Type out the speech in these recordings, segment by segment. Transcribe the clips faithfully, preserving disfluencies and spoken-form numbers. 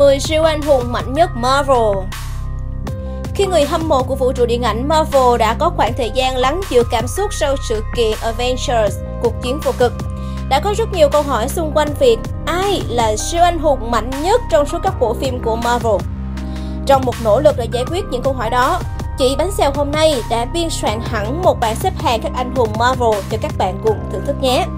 mười siêu anh hùng mạnh nhất Marvel. Khi người hâm mộ của vũ trụ điện ảnh Marvel đã có khoảng thời gian lắng dịu cảm xúc sau sự kiện Avengers, cuộc chiến vô cực, đã có rất nhiều câu hỏi xung quanh việc ai là siêu anh hùng mạnh nhất trong suốt các bộ phim của Marvel. Trong một nỗ lực để giải quyết những câu hỏi đó, chị Bánh Xèo hôm nay đã biên soạn hẳn một bảng xếp hạng các anh hùng Marvel cho các bạn cùng thưởng thức nhé.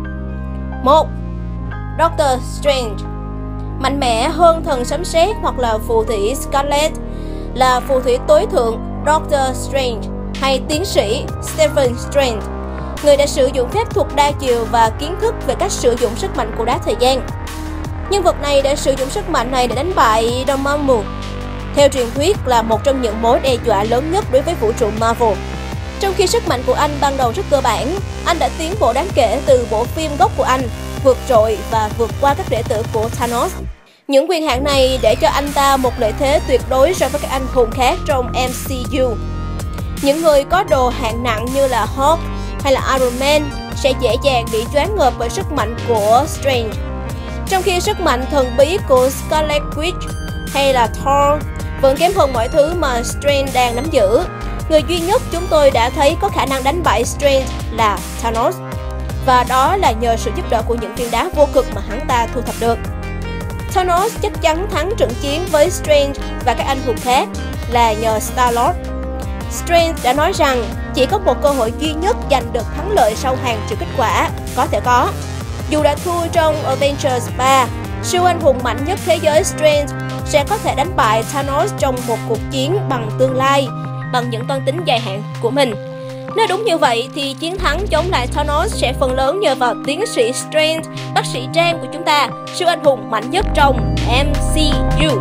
một. Doctor Strange. Mạnh mẽ hơn thần sấm sét hoặc là phù thủy Scarlet, là phù thủy tối thượng Doctor Strange hay tiến sĩ Stephen Strange, người đã sử dụng phép thuật đa chiều và kiến thức về cách sử dụng sức mạnh của đá thời gian. Nhân vật này đã sử dụng sức mạnh này để đánh bại Dormammu, theo truyền thuyết là một trong những mối đe dọa lớn nhất đối với vũ trụ Marvel. Trong khi sức mạnh của anh ban đầu rất cơ bản, anh đã tiến bộ đáng kể từ bộ phim gốc của anh, vượt trội và vượt qua các đệ tử của Thanos. Những quyền hạn này để cho anh ta một lợi thế tuyệt đối so với các anh hùng khác trong em xê u. Những người có đồ hạng nặng như là Hulk hay là Iron Man sẽ dễ dàng bị choáng ngợp bởi sức mạnh của Strange. Trong khi sức mạnh thần bí của Scarlet Witch hay là Thor vẫn kém hơn mọi thứ mà Strange đang nắm giữ. Người duy nhất chúng tôi đã thấy có khả năng đánh bại Strange là Thanos. Và đó là nhờ sự giúp đỡ của những viên đá vô cực mà hắn ta thu thập được. Thanos chắc chắn thắng trận chiến với Strange và các anh hùng khác là nhờ Star-Lord. Strange đã nói rằng chỉ có một cơ hội duy nhất giành được thắng lợi sau hàng triệu kết quả có thể có. Dù đã thua trong Avengers ba, siêu anh hùng mạnh nhất thế giới Strange sẽ có thể đánh bại Thanos trong một cuộc chiến bằng tương lai, bằng những toan tính dài hạn của mình. Nếu đúng như vậy thì chiến thắng chống lại Thanos sẽ phần lớn nhờ vào tiến sĩ Strange, bác sĩ Trang của chúng ta, siêu anh hùng mạnh nhất trong em xê u.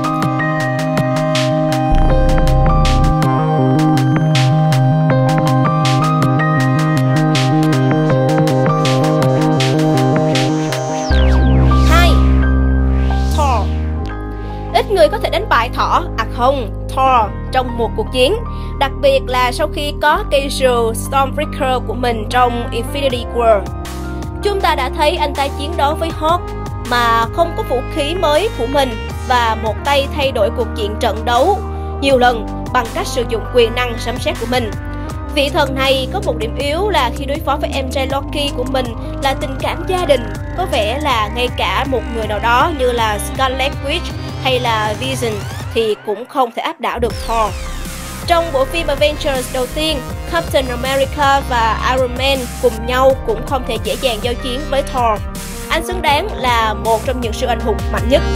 hai. Thor. Ít người có thể đánh bại Thor, à không, Thor trong một cuộc chiến, đặc biệt là sau khi có casual Stormbreaker của mình trong Infinity War. Chúng ta đã thấy anh ta chiến đấu với Hulk mà không có vũ khí mới của mình và một tay thay đổi cuộc diện trận đấu nhiều lần bằng cách sử dụng quyền năng sấm sét của mình. Vị thần này có một điểm yếu là khi đối phó với em trai Loki của mình là tình cảm gia đình, có vẻ là ngay cả một người nào đó như là Scarlet Witch hay là Vision thì cũng không thể áp đảo được Thor. Trong bộ phim Avengers đầu tiên, Captain America và Iron Man cùng nhau cũng không thể dễ dàng giao chiến với Thor. Anh xứng đáng là một trong những siêu anh hùng mạnh nhất.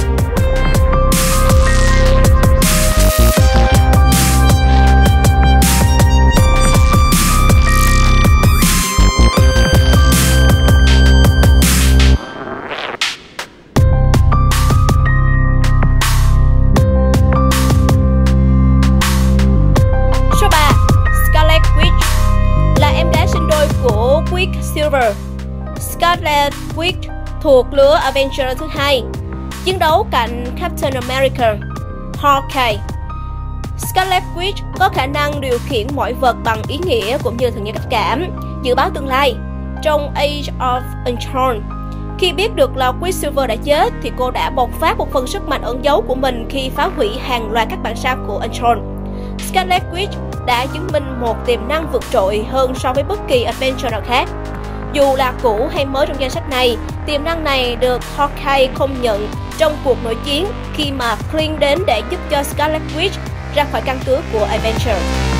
Quicksilver. Scarlet Witch thuộc lứa Avenger thứ hai, chiến đấu cạnh Captain America, Hawkeye. Scarlet Witch có khả năng điều khiển mọi vật bằng ý nghĩa cũng như thần nhân cách cảm, dự báo tương lai. Trong Age of Ultron, khi biết được là Quicksilver đã chết thì cô đã bộc phát một phần sức mạnh ẩn giấu của mình khi phá hủy hàng loạt các bản sao của Ultron. Scarlet Witch đã chứng minh một tiềm năng vượt trội hơn so với bất kỳ Avenger nào khác. Dù là cũ hay mới trong danh sách này, tiềm năng này được Hawkeye công nhận trong cuộc nội chiến khi mà Clint đến để giúp cho Scarlet Witch ra khỏi căn cứ của Avenger.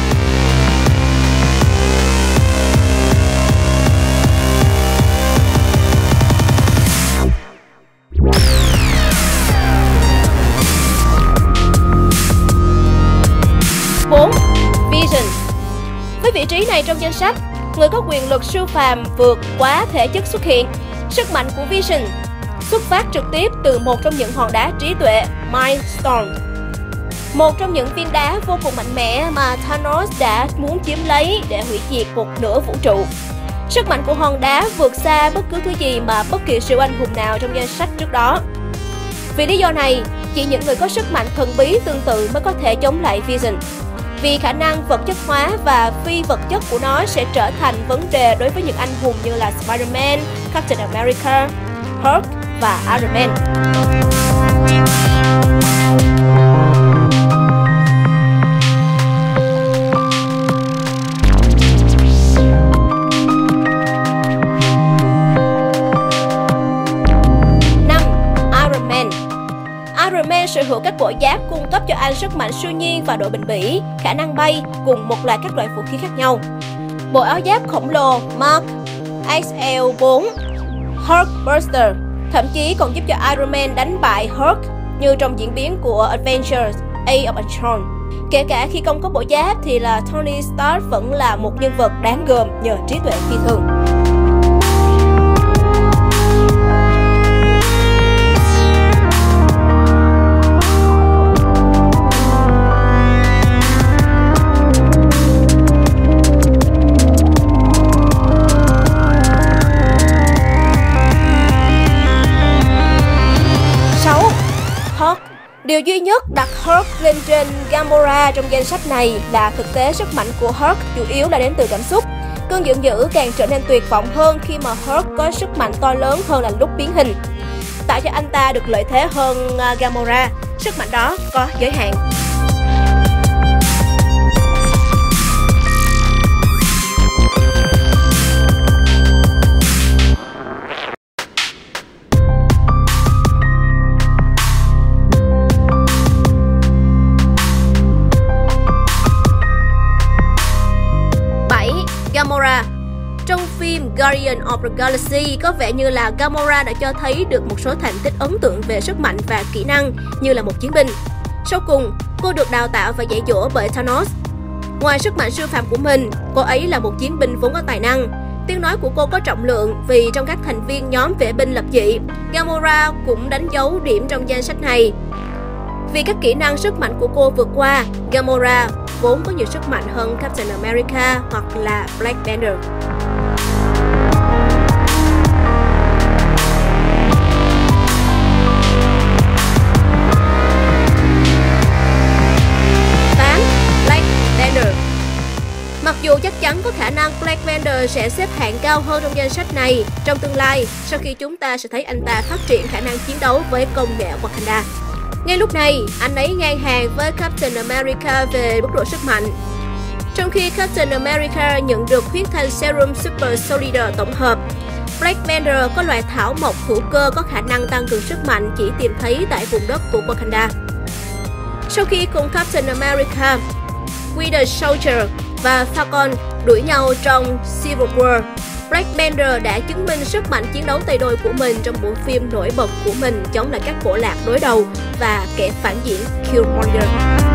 bốn. Vision. Với vị trí này trong danh sách, người có quyền lực siêu phàm vượt quá thể chất xuất hiện. Sức mạnh của Vision xuất phát trực tiếp từ một trong những hòn đá trí tuệ, Mind Stone, một trong những viên đá vô cùng mạnh mẽ mà Thanos đã muốn chiếm lấy để hủy diệt một nửa vũ trụ. Sức mạnh của hòn đá vượt xa bất cứ thứ gì mà bất kỳ siêu anh hùng nào trong danh sách trước đó. Vì lý do này, chỉ những người có sức mạnh thần bí tương tự mới có thể chống lại Vision. Vì khả năng vật chất hóa và phi vật chất của nó sẽ trở thành vấn đề đối với những anh hùng như là Spider-Man, Captain America, Hulk và Iron Man. Iron Man sở hữu các bộ giáp cung cấp cho anh sức mạnh siêu nhiên và độ bền bỉ, khả năng bay cùng một loạt các loại vũ khí khác nhau. Bộ áo giáp khổng lồ Mark X L bốn Hulk Buster thậm chí còn giúp cho Iron Man đánh bại Hulk như trong diễn biến của Avengers Age of Ultron. Kể cả khi không có bộ giáp thì là Tony Stark vẫn là một nhân vật đáng gờm nhờ trí tuệ phi thường. Điều duy nhất đặt Hulk lên trên Gamora trong danh sách này là thực tế sức mạnh của Hulk chủ yếu là đến từ cảm xúc. Cơn giận dữ càng trở nên tuyệt vọng hơn khi mà Hulk có sức mạnh to lớn hơn là lúc biến hình. Tạo cho anh ta được lợi thế hơn Gamora, sức mạnh đó có giới hạn. Gamora. Trong phim Guardians of the Galaxy, có vẻ như là Gamora đã cho thấy được một số thành tích ấn tượng về sức mạnh và kỹ năng như là một chiến binh. Sau cùng, cô được đào tạo và dạy dỗ bởi Thanos. Ngoài sức mạnh siêu phàm của mình, cô ấy là một chiến binh vốn có tài năng. Tiếng nói của cô có trọng lượng vì trong các thành viên nhóm vệ binh lập dị, Gamora cũng đánh dấu điểm trong danh sách này. Vì các kỹ năng sức mạnh của cô vượt qua, Gamora vốn có nhiều sức mạnh hơn Captain America hoặc là Black Panther. tám. Black Panther. Mặc dù chắc chắn có khả năng Black Panther sẽ xếp hạng cao hơn trong danh sách này trong tương lai, sau khi chúng ta sẽ thấy anh ta phát triển khả năng chiến đấu với công nghệ Wakanda. Ngay lúc này, anh ấy ngang hàng với Captain America về mức độ sức mạnh. Trong khi Captain America nhận được huyết thanh serum Super Soldier tổng hợp, Black Panther có loại thảo mộc hữu cơ có khả năng tăng cường sức mạnh chỉ tìm thấy tại vùng đất của Wakanda. Sau khi cùng Captain America, Winter Soldier và Falcon đuổi nhau trong Civil War, Black Panther đã chứng minh sức mạnh chiến đấu tay đôi của mình trong bộ phim nổi bật của mình chống lại các bộ lạc đối đầu và kẻ phản diện Killmonger.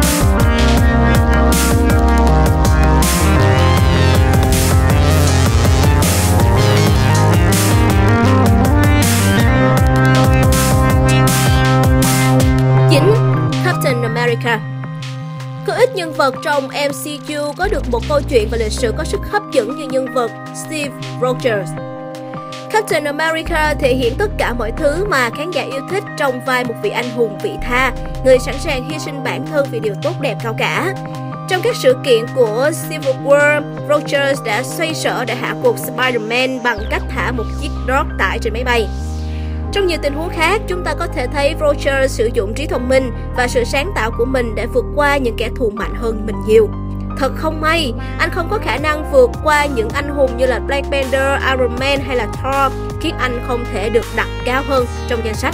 chín. Captain America. Có ít nhân vật trong em xê u có được một câu chuyện và lịch sử có sức hấp dẫn như nhân vật Steve Rogers. Captain America thể hiện tất cả mọi thứ mà khán giả yêu thích trong vai một vị anh hùng vị tha, người sẵn sàng hy sinh bản thân vì điều tốt đẹp cao cả. Trong các sự kiện của Civil War, Rogers đã xoay sở để hạ gục Spider-Man bằng cách thả một chiếc drone tải trên máy bay. Trong nhiều tình huống khác, chúng ta có thể thấy Rogers sử dụng trí thông minh và sự sáng tạo của mình để vượt qua những kẻ thù mạnh hơn mình nhiều. Thật không may, anh không có khả năng vượt qua những anh hùng như là Black Panther, Iron Man hay là Thor, khiến anh không thể được đặt cao hơn trong danh sách.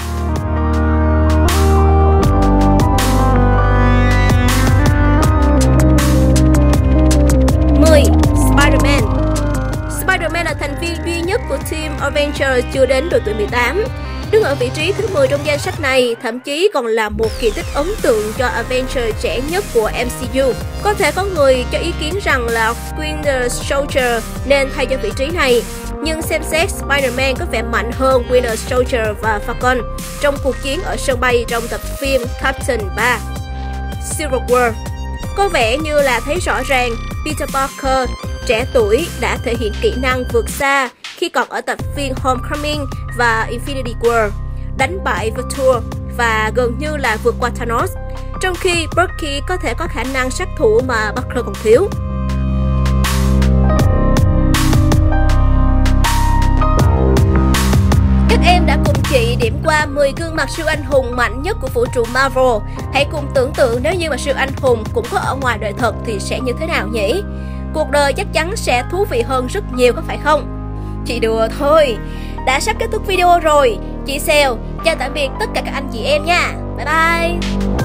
mười. Spider-Man. Spider-Man là thành viên duy nhất của team Avengers chưa đến độ tuổi mười tám. Đứng ở vị trí thứ mười trong danh sách này, thậm chí còn là một kỳ tích ấn tượng cho Avengers trẻ nhất của em xê u. Có thể có người cho ý kiến rằng là Winter Soldier nên thay cho vị trí này, nhưng xem xét Spider-Man có vẻ mạnh hơn Winter Soldier và Falcon trong cuộc chiến ở sân bay trong tập phim Captain ba Civil War. Có vẻ như là thấy rõ ràng Peter Parker trẻ tuổi đã thể hiện kỹ năng vượt xa khi còn ở tập phim Homecoming và Infinity War, đánh bại Vulture và gần như là vượt qua Thanos, trong khi Bucky có thể có khả năng sát thủ mà Parker còn thiếu. Các em đã cùng chị điểm qua mười gương mặt siêu anh hùng mạnh nhất của vũ trụ Marvel. Hãy cùng tưởng tượng nếu như mà siêu anh hùng cũng có ở ngoài đời thật thì sẽ như thế nào nhỉ? Cuộc đời chắc chắn sẽ thú vị hơn rất nhiều, có phải không? Chị đùa thôi. Đã sắp kết thúc video rồi. Chị Sèo chào tạm biệt tất cả các anh chị em nha. Bye bye.